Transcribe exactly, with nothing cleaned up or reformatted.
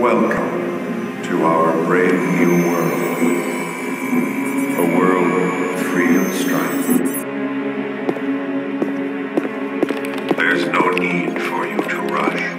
Welcome to our brave new world. A world free of strife. There's no need for you to rush.